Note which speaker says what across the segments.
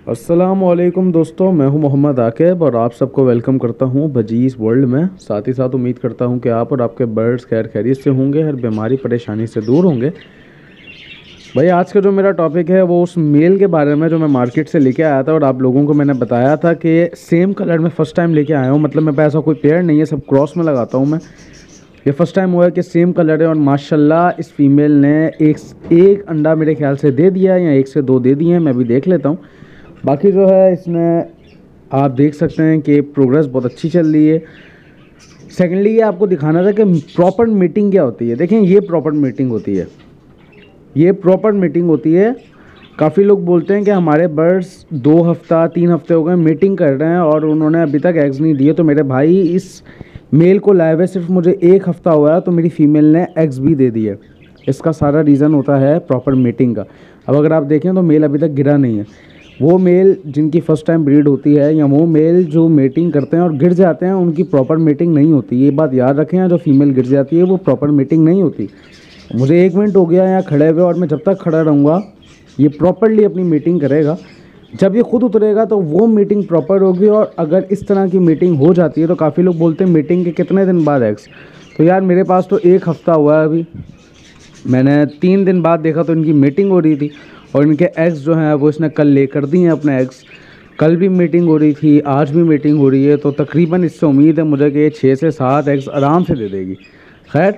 Speaker 1: अस्सलामुअलैकुम दोस्तों, मैं हूं मोहम्मद आकिब और आप सबको वेलकम करता हूं बजीज़ वर्ल्ड में। साथ ही साथ उम्मीद करता हूं कि आप और आपके बर्ड्स खैर खैरियत से होंगे, हर बीमारी परेशानी से दूर होंगे। भाई आज का जो मेरा टॉपिक है वो उस मेल के बारे में जो मैं मार्केट से लेके आया था और आप लोगों को मैंने बताया था कि सेम कलर में फ़र्स्ट टाइम लेके आया हूँ। मतलब मेरे पास ऐसा कोई पेयर नहीं है, सब क्रॉस में लगाता हूँ मैं। ये फ़र्स्ट टाइम हुआ है कि सेम कलर है और माशाल्लाह इस फीमेल ने एक अंडा मेरे ख्याल से दे दिया है या एक से दो दे दिए हैं, मैं भी देख लेता हूँ। बाकी जो है इसमें आप देख सकते हैं कि प्रोग्रेस बहुत अच्छी चल रही है। सेकेंडली ये आपको दिखाना था कि प्रॉपर मीटिंग क्या होती है। देखें, ये प्रॉपर मीटिंग होती है, ये प्रॉपर मीटिंग होती है। काफ़ी लोग बोलते हैं कि हमारे बर्ड्स 2 हफ्ता 3 हफ्ते हो गए मीटिंग कर रहे हैं और उन्होंने अभी तक एग्स नहीं दिए। तो मेरे भाई इस मेल को लाए हुए सिर्फ मुझे 1 हफ्ता हुआ है तो मेरी फ़ीमेल ने एग्स भी दे दिए। इसका सारा रीज़न होता है प्रॉपर मीटिंग का। अब अगर आप देखें तो मेल अभी तक गिरा नहीं है। वो मेल जिनकी फ़र्स्ट टाइम ब्रीड होती है या वो मेल जो मीटिंग करते हैं और गिर जाते हैं, उनकी प्रॉपर मीटिंग नहीं होती। ये बात याद रखें, जो फीमेल गिर जाती है वो प्रॉपर मीटिंग नहीं होती। मुझे 1 मिनट हो गया यहाँ खड़े हुए और मैं जब तक खड़ा रहूँगा ये प्रॉपरली अपनी मीटिंग करेगा। जब ये खुद उतरेगा तो वो मीटिंग प्रॉपर होगी। और अगर इस तरह की मीटिंग हो जाती है तो काफ़ी लोग बोलते हैं मीटिंग के कितने दिन बाद एग्स। तो यार मेरे पास तो 1 हफ्ता हुआ है अभी। मैंने 3 दिन बाद देखा तो इनकी मीटिंग हो रही थी और इनके एग्स जो हैं वो इसने कल ले कर दी हैं अपने एग्स। कल भी मीटिंग हो रही थी, आज भी मीटिंग हो रही है। तो तकरीबन इससे उम्मीद है मुझे कि 6 से 7 एग्स आराम से दे देगी। खैर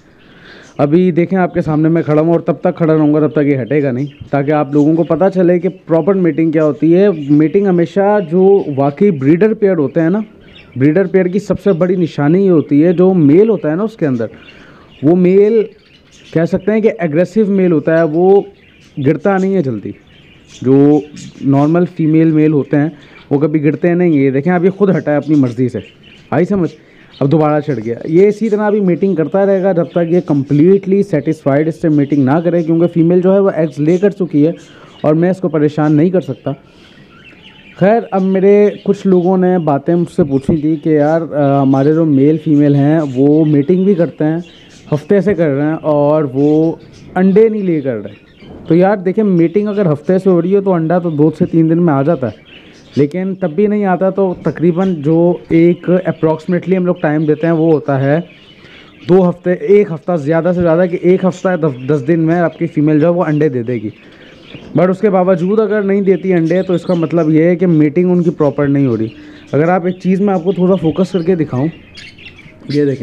Speaker 1: अभी देखें, आपके सामने मैं खड़ा हूँ और तब तक खड़ा रहूँगा तब तक ये हटेगा नहीं, ताकि आप लोगों को पता चले कि प्रॉपर मीटिंग क्या होती है। मीटिंग हमेशा जो वाकई ब्रीडर पेयर होते हैं ना, ब्रीडर पेयर की सबसे बड़ी निशानी ये होती है, जो मेल होता है ना उसके अंदर, वो मेल कह सकते हैं कि एग्रेसिव मेल होता है। वो गिरता नहीं है जल्दी। जो नॉर्मल फीमेल मेल होते हैं वो कभी गिरते नहीं है। ये देखें, अब ये खुद हटा है अपनी मर्ज़ी से, आई समझ। अब दोबारा चढ़ गया। ये इसी तरह अभी मीटिंग करता रहेगा जब तक ये कम्प्लीटली सेटिस्फाइड इससे मीटिंग ना करे, क्योंकि फ़ीमेल जो है वो एग्स ले कर चुकी है और मैं इसको परेशान नहीं कर सकता। खैर अब मेरे कुछ लोगों ने बातें मुझसे पूछी थी कि यार हमारे जो मेल फीमेल हैं वो मीटिंग भी करते हैं, हफ्ते से कर रहे हैं और वो अंडे नहीं ले कर रहे। तो यार देखिए, मीटिंग अगर हफ्ते से हो रही है तो अंडा तो 2 से 3 दिन में आ जाता है, लेकिन तब भी नहीं आता। तो तकरीबन जो एक अप्रॉक्सीमेटली हम लोग टाइम देते हैं वो होता है 2 हफ्ते, 1 हफ्ता ज़्यादा से ज़्यादा, कि 1 हफ्ता 10 दिन में आपकी फ़ीमेल जो है वो अंडे दे देगी। बट उसके बावजूद अगर नहीं देती अंडे तो इसका मतलब ये है कि मीटिंग उनकी प्रॉपर नहीं हो रही। अगर आप एक चीज़ में आपको थोड़ा फोकस करके दिखाऊं, ये देखें,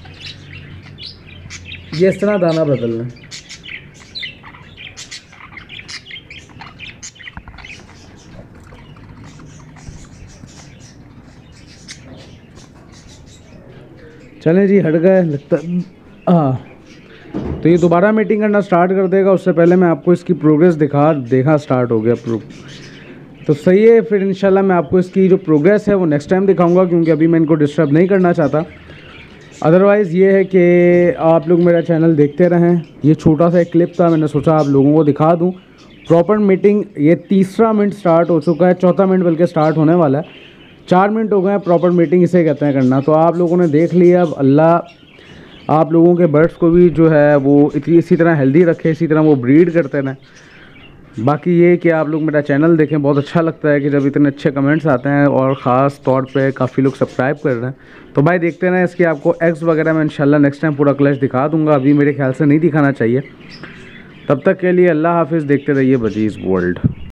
Speaker 1: ये इस तरह दाना बदल रहे हैं। चलें जी, हट गए लगता। हाँ, तो ये दोबारा मीटिंग करना स्टार्ट कर देगा। उससे पहले मैं आपको इसकी प्रोग्रेस देखा स्टार्ट हो गया तो सही है। फिर इंशाल्लाह मैं आपको इसकी जो प्रोग्रेस है वो नेक्स्ट टाइम दिखाऊंगा, क्योंकि अभी मैं इनको डिस्टर्ब नहीं करना चाहता। अदरवाइज़ ये है कि आप लोग मेरा चैनल देखते रहें। ये छोटा सा एक क्लिप था, मैंने सोचा आप लोगों को दिखा दूँ प्रॉपर मीटिंग। ये 3रा मिनट स्टार्ट हो चुका है, 4था मिनट बल्कि स्टार्ट होने वाला है। 4 मिनट हो गए हैं। प्रॉपर मीटिंग इसे कहते हैं करना। तो आप लोगों ने देख लिया। अब अल्लाह आप लोगों के बर्ड्स को भी जो है वो इसी तरह हेल्दी रखे, इसी तरह वो ब्रीड करते रहें। बाकी ये कि आप लोग मेरा चैनल देखें, बहुत अच्छा लगता है कि जब इतने अच्छे कमेंट्स आते हैं और ख़ास तौर पे काफ़ी लोग सब्सक्राइब कर रहे हैं। तो भाई देखते रहें। इसकी आपको एग्स वगैरह मैं इंशाल्लाह नेक्स्ट टाइम पूरा क्लच दिखा दूँगा। अभी मेरे ख्याल से नहीं दिखाना चाहिए। तब तक के लिए अल्लाह हाफिज़। देखते रहिए बजीज़ वर्ल्ड।